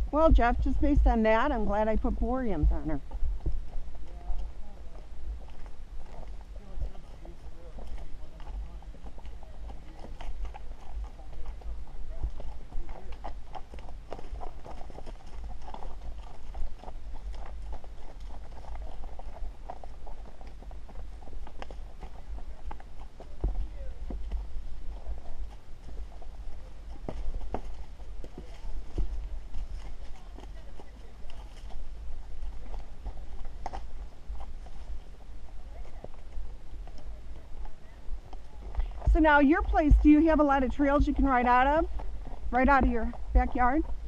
Well, Jeff, just based on that, I'm glad I put boriums on her. So now your place, do you have a lot of trails you can ride out of? Right out of your backyard?